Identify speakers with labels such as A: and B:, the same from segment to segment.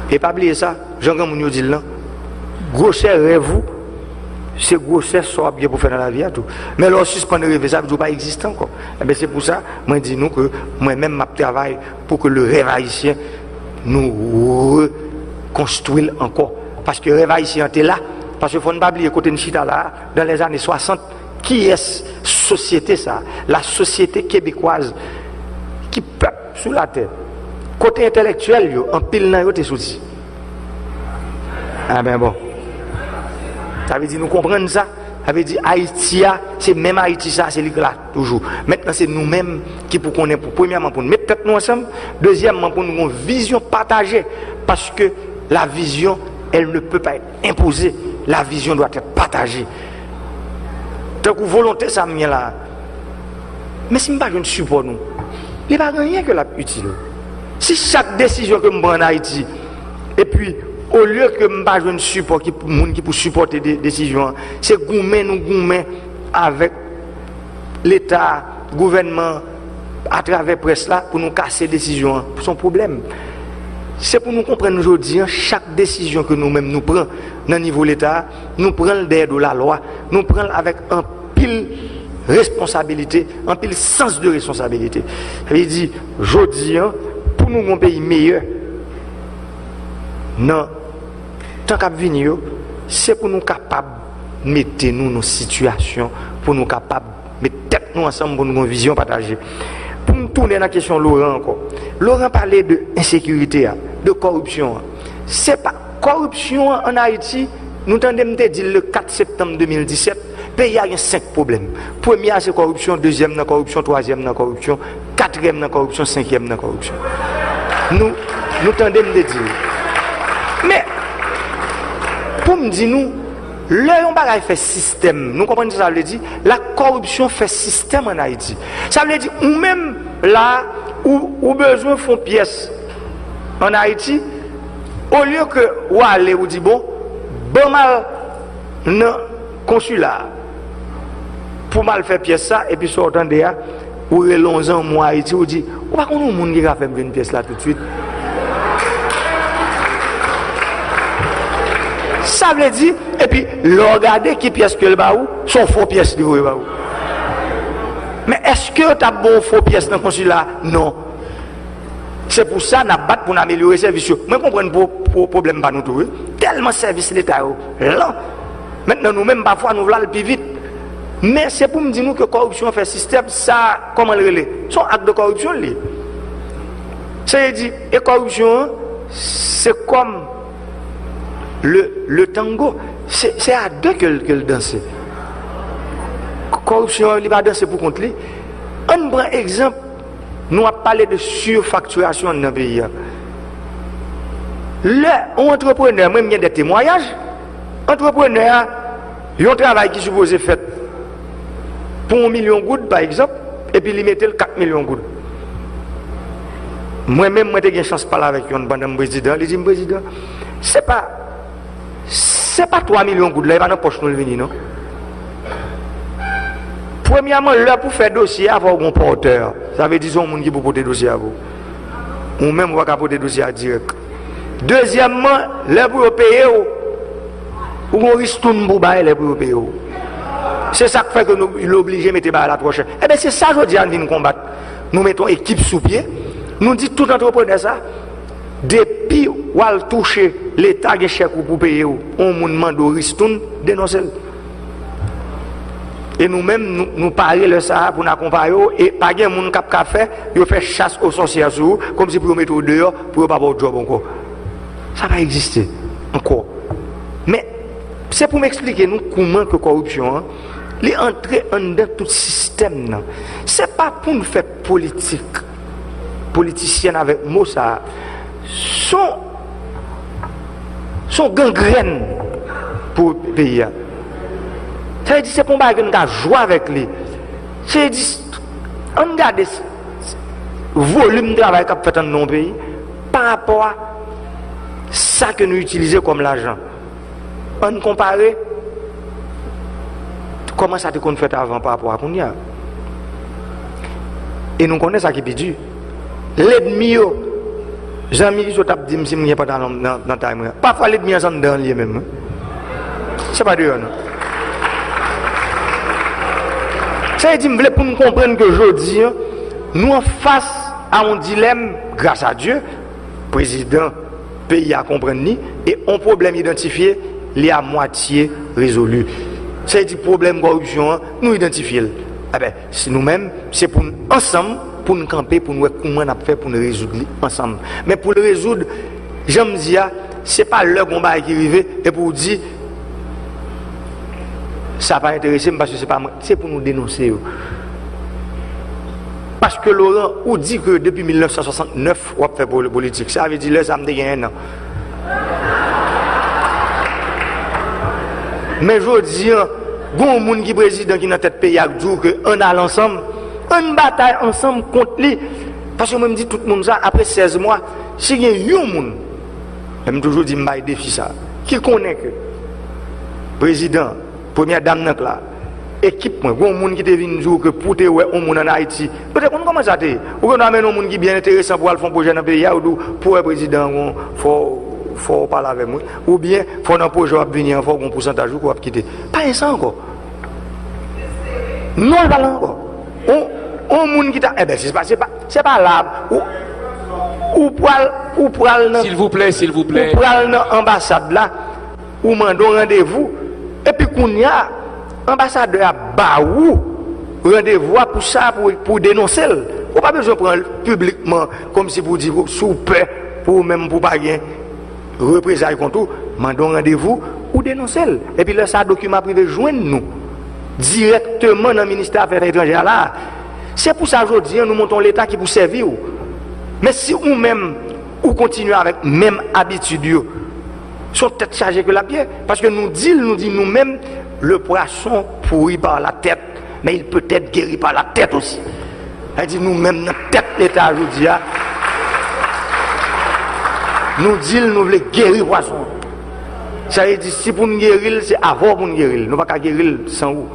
A: Et pas oublier ça, Jean-Grand Mounio dit là, grossesse rêve vous, c'est grossesse soit bien pour faire dans la vie à tout. Mais leur suspendre rêve, ça ne veut pas exister encore. Et bien c'est pour ça, moi dis nous que moi-même je travaille pour que le rêve haïtien nous reconstruise encore. Parce que le rêve haïtien était là, parce qu'il ne faut pas oublier côté de Chita là, dans les années 60, qui est société ça? La société québécoise qui peuple sous la terre. Côté intellectuel, en pile nan yo te souci. Ah ben bon. Ça veut dire nous comprenons ça. Ça veut dire Haïti, c'est même Haïti ça, c'est là toujours. Maintenant c'est nous-mêmes qui pour qu'on ait pour premièrement pour nous mettre tête nous ensemble, deuxièmement pour nous une vision partagée parce que la vision elle ne peut pas être imposée, la vision doit être partagée. Donc volonté ça me là. Mais si je ne support nous, il n'y a pas rien que la utile. Si chaque décision que je prends en Haïti, et puis au lieu que je ne support qui pour supporter des décisions, c'est goumer nous goumer avec l'État, le gouvernement, à travers la presse là, pour nous casser des décisions, son problème. C'est pour nous comprendre aujourd'hui, chaque décision que nous-mêmes nous prenons dans le niveau de l'État, nous prenons derrière de la loi, nous prenons avec un pile responsabilité, un pile sens de responsabilité. Il dit, aujourd'hui, pour nous un pays meilleur, non, tant qu'à venir, c'est pour nous capables de mettre nous dans nos situations, pour nous capables de mettre tête nous ensemble pour nous une vision partagée. Pour nous tourner dans la question Laurent encore. Laurent parlait de insécurité, de corruption. C'est pas corruption en Haïti, nous t'entendons dire le 4 septembre 2017, le pays a 5 problèmes. Premier c'est corruption, deuxième dans corruption, troisième dans corruption, quatrième dans corruption, cinquième dans corruption. Nous t'entendons dire. Mais pour me dire nous, le bagage fait système. Nous comprenons ça veut dire la corruption fait système en Haïti. Ça veut dire ou même là où besoin font pièce en Haïti, au lieu que ou aller ou dit bon mal non consulat pour mal faire pièce ça et puis sortant de là ou relongeant moi Haïti ou dit ou pas qu'on nous monde qui va faire une pièce là tout de suite. Ça veut dire, et puis, regardez qui pièce que le baou, sont faux pièces de vous. Mais est-ce que tu as bon faux pièces dans le consulat? Non. C'est pour ça qu'on a battu pour améliorer les services. Moi, je comprends le problème pas nous tout. Tellement service l'État là. Maintenant, nous-mêmes, parfois, nous voulons le plus vite. Mais c'est pour me dire que la corruption fait système, ça, comment le relais? Son acte de corruption, c'est-à-dire, et corruption, c'est comme le tango, c'est à deux qu'elle danse. Corruption, il ne va pas danser pour contre lui. Un bon exemple, nous avons parlé de surfacturation dans le pays. L'entrepreneur, même il y a des témoignages, l'entrepreneur, il y a un travail qui est supposé faire pour 1 million de gouttes, par exemple, et puis il mettait 4 millions de gouttes. Moi-même, j'ai eu une chance de parler avec un président. Il dit, président, c'est pas 3 millions de gouttes, là, il va dans la poche nous le venir, non? Premièrement, là, pour faire dossier, avoir un porteur. Ça veut dire que monde qui peut porter dossier à vous. Ou même, vous pouvez porter dossier à direct. Deuxièmement, là, pour payer, ou on risque tout pour bailler, pour payer. C'est ça qui fait que nous l'obligons à mettre la trop cher. Eh bien, c'est ça que je dis à nous combattre. Nous mettons équipe sous pied. Nous disons tout entrepreneur ça. Depuis où elle touche l'État qui chèque pour payer, on nous demande au risque de dénoncer. Et nous-mêmes, nous parlons de ça pour nous accompagner. Et pas de monde qui a fait, ils font chasse aux sorcières comme si pour mettre au dehors, pour ne pas avoir de job encore. Ça va exister encore. Mais c'est pour m'expliquer nous comment que la corruption est entrée dans tout le système. Ce n'est pas pour nous faire politique. Politiciens avec mot ça. Sont gangrènes pour le pays. Ça veut dire que c'est pour que nous jouer avec lui. C'est dit, on regarde le volume de travail qu'on fait dans nos pays par rapport à ça que nous utilisons comme l'argent. On compare comment ça qu'on fait avant par rapport à Kounia. Et nous connaissons ça qui est dur. L'ennemi, Jean-Mi, je tape dit, si je n'ai pas dans ta main. Pas fallu de bien ensemble dans le même. C'est pas dehors, non. Ça veut dire, je voulais pour nous comprendre que aujourd'hui, nous en face à un dilemme, grâce à Dieu, président, pays à comprendre, et un problème identifié, il est à moitié résolu. Ça veut dire, problème de corruption, nous identifions. Eh bien, nous-mêmes, c'est pour nous, ensemble, pour nous camper, pour nous voir comment on a fait pour nous résoudre ensemble. Mais pour le résoudre, j'aime dire, ce n'est pas le combat qui arrive et pour dire, ça ne va pas intéresser parce que c'est pas moi, c'est pour nous dénoncer. Parce que Laurent, on dit que depuis 1969, on a fait politique. Ça veut dire que ça me dégaine un an. Mais je dis, il y a un monde qui est président qui est dans tête pays à dire qu'on a l'ensemble, on bataille ensemble contre lui. Parce que je me dis tout le monde ça, après 16 mois, si il y a un monde, je me toujours dit, je vais défier ça, qui connaît que le président, première dame là, équipe, il y a un monde qui est venu dire que pour te voir un monde en Haïti, peut-être qu'on commence à dire, ou qu'on amène un monde qui est bien intéressant pour aller faire un projet dans le pays, ou pour le président, il faut parler avec moi, ou bien il faut un projet qui venir, il faut un pourcentage qui va quitter. Pas ça encore. Non, pas encore. On monde qui t'a eh ben c'est pas là ou pral
B: s'il vous plaît
A: ou pral dans ambassade là ou mandon rendez-vous et puis qu'on y a ambassadeur ba ou rendez-vous pour ça pour dénoncer ou pas besoin de prendre publiquement comme si pour dire sous peur pour même pour pas gain représailles contre tout mandon rendez-vous ou dénoncer et puis là ça document privé joindre nous directement dans le ministère des Affaires étrangères là. C'est pour ça aujourd'hui nous montons l'État qui pour servir. Mais si nous-mêmes ou continuons avec même habitude, sont peut-être chargés que la pierre, parce que nous disons nous-mêmes le poisson pourri par la tête, mais il peut être guéri par la tête aussi. Elle dit nous-mêmes notre tête l'État aujourd'hui, nous disons nous voulons guérir le poisson. Ça veut dire si pour nous guérir, c'est avant pour nous guérir. Nous ne pouvons pas guérir sans vous.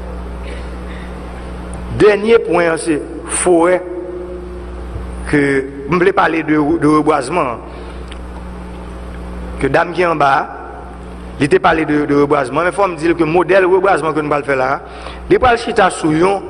A: Dernier point, c'est forêt. Que je voulais parler de reboisement. Que dame qui est en bas, il était parlé de reboisement. Mais il faut me dire que le modèle de reboisement que nous allons faire là, les balles chita souillons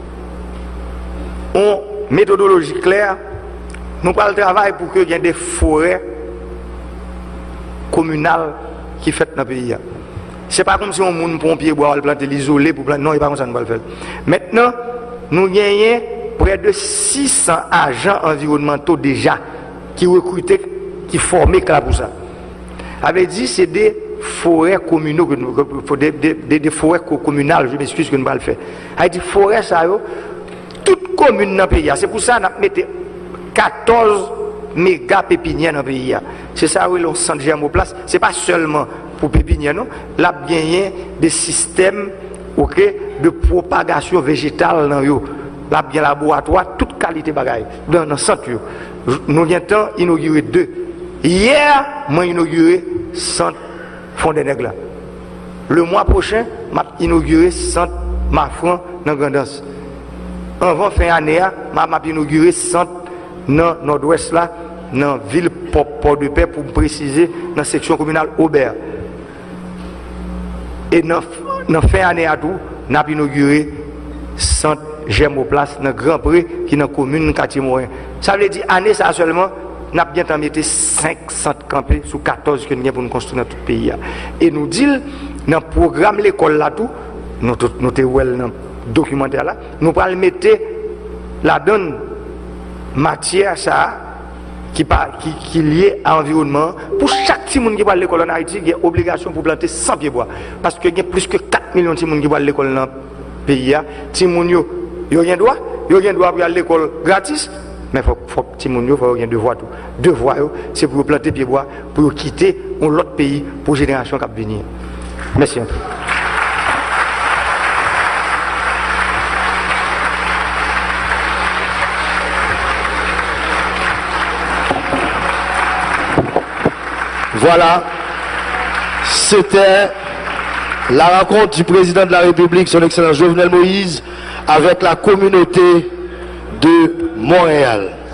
A: ont méthodologie claire. Nous allons travailler pour qu'il y ait des forêts communales qui fait dans le pays. Ce n'est pas comme si on monde pompier bois planter l'isolé pour planter. Non, il n'est pas comme ça nous allons le faire. Maintenant, nous gagnons près de 600 agents environnementaux déjà qui recrutés, qui formés pour ça. Avait dit c'est des forêts communaux, des forêts communales, je m'excuse que nous ne pas le faire. Avait dit forêt ça toute commune dans le pays. C'est pour ça qu'on a mis 14 méga pépinières dans le pays. C'est ça où l'on centre germoplasme. Ce n'est pas seulement pour pépinières, non. Là, il y a des systèmes de propagation végétale dans yo. Là, il y a un laboratoire, toute qualité bagaille dans le centre. Nous avons inauguré 2. Hier, moi inauguré centre Fond des Nègres. Le mois prochain, j'ai inauguré centre Mafran dans Grandance. Avant fin d'année, j'ai inauguré centre dans le nord-ouest là, dans la ville Port-de-Paix pour préciser dans la section communale Aubert. Et dans la fin d'année à tout, nous avons inauguré centre Germoplasme dans Grand Pré qui est dans la commune Catimorin. Ça veut dire année ça seulement, nous avons bien mis 500 campés sur 14 que nous avons pour nous construire dans tout le pays. Et nous disons, dans le programme l'école là tout, nous avons dans le documentaire là, nous allons mettre la donne matière ça qui est liée à l'environnement. Pour chaque petit monde qui va à l'école en Haïti, il y a obligation pour planter 100 pieds bois. Parce qu'il y a plus que 4 millions de gens qui vont à l'école dans le pays. Si les gens ont un droit pour aller à l'école gratis, mais il faut que les gens aient un devoir. Devoir, c'est pour planter pieds bois, pour quitter l'autre pays pour les générations qui vont venir. Merci.
C: Voilà, c'était la rencontre du président de la République, son Excellence Jovenel Moïse, avec la communauté de Montréal.